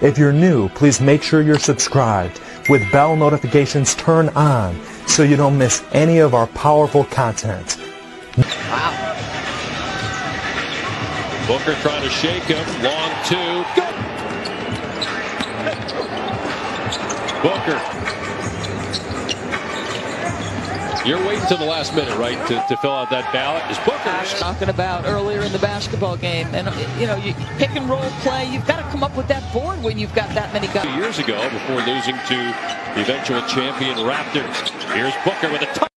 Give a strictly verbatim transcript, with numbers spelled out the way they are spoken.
If you're new, please make sure you're subscribed with bell notifications turned on so you don't miss any of our powerful content. Wow. Booker trying to shake him. Long two. Go! Booker. You're waiting till the last minute, right, to, to fill out that ballot. Is Booker talking about earlier in the basketball game, and you know, you pick and roll play. You've got to come up with that board when you've got that many guys. Two years ago, before losing to the eventual champion Raptors. Here's Booker with a touch.